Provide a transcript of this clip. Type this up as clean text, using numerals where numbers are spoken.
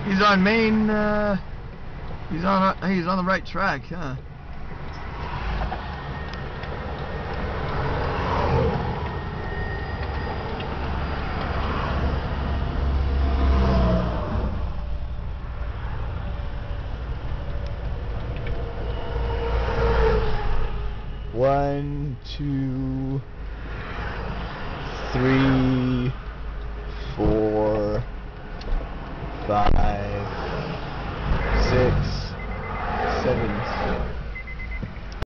He's on main. He's on the right track, huh? One, two, three, 4, 5,